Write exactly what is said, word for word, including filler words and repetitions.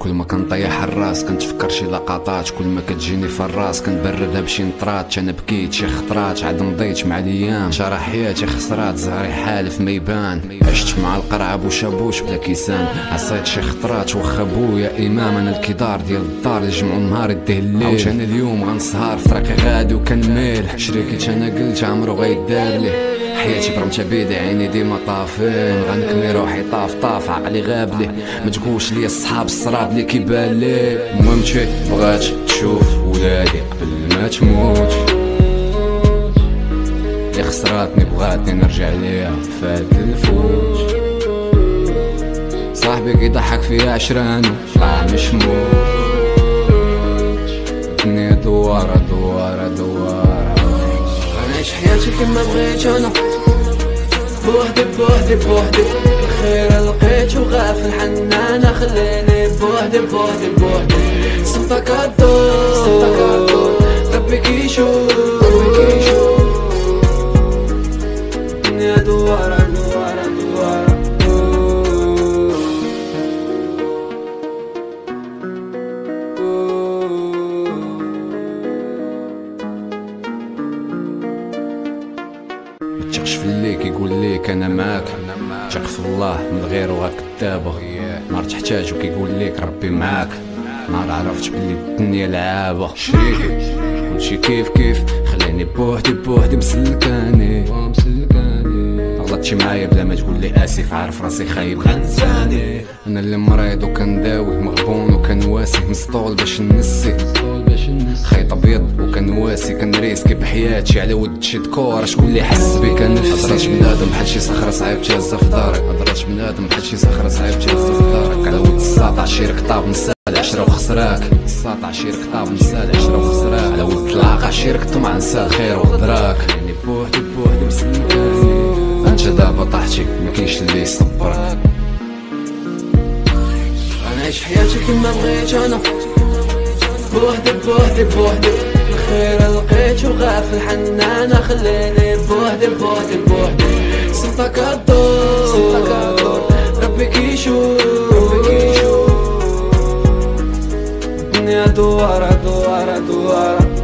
كل ما كنطيح الراس كنتفكر شي لقطات، كل ما كتجيني في الراس كنبردها بشي نطرات. انا بكيت شي خطرات عاد مضيت مع الايام، شرا حياتي خسرات زهري حالف ما يبان. عشت مع القرعه بوشابوش بلا كيسان، عصيت شي خطرات واخا بويا امام. انا الكدار ديال الدار اللي جمعوا النهار يديه الليل، عاوتاني اليوم غنسهر في طريقي غادي وكنميل. شريكيت انا قلت عمرو غيدار ليه، حياتي برمتها بيدي عيني ديما طافين. غنكمي روحي طاف طاف عقلي غاب ليه، ما تقولش ليا الصحاب الصراب اللي كيبان ليه. المهم مشي بغات تشوف ولادي قبل ما تموت، اللي خسراتني بغاتني نرجع ليها فات الفوت. صاحبي كيضحك فيا عشرانو طلع مش موت، الدنيا دوارة دوارة دوارة. غنعيش حياتي كيما بغيت انا بوحدي بوحدي بوحدي، الخير لقيت وغافل حنانة خليني بوحدي بوحدي بوحدي. صمتك عالدور ربي كيشوف الدنيا دوارة دوارة دوارة. متثقش في اللي كيقول ليك انا معاك، ثق في الله من غير وغا كدابة. نهار تحتاج وكيقول ليك ربي معاك، نهار عرفت بلي الدنيا لعابة. شريكي كلشي كيف كيف خليني بوحدي بوحدي مسلكاني. غلطتي معايا بلا ما تقول لي اسف، عارف راسي خايب غنساني. انا اللي مريض وكنداوي مغبون وكنواسي، مسطول باش نسي خيط ابيض وكنواسي. كنريسكي بحياتي على ود شي دكور، شكون اللي حس بي كنفسي. هضرات بنادم بحال شي صخرة صعيب تهزها في دارك، هضرات بنادم بحال شي صخرة صعيب تهزها في دارك. على ود الساطع شي ركطاب نسال عشرة وخسراك، الساطع شي ركطاب نسال عشرة وخسراك. على ود العاقة شي ركطمع نسى الخير وغدراك. يعني بوحدي بوحدي مسلكاني، انت دابا طاحتي مكاينش اللي يصبرك. غنعيش حياتي كيما بغيت انا بوحدي بوحدي بوحدي، الخير لقيت وغافل حنانة خليني بوحدي بوحدي بوحدي. صمتك عالدور ربي كيشوف الدنيا دوارة دوارة دوارة.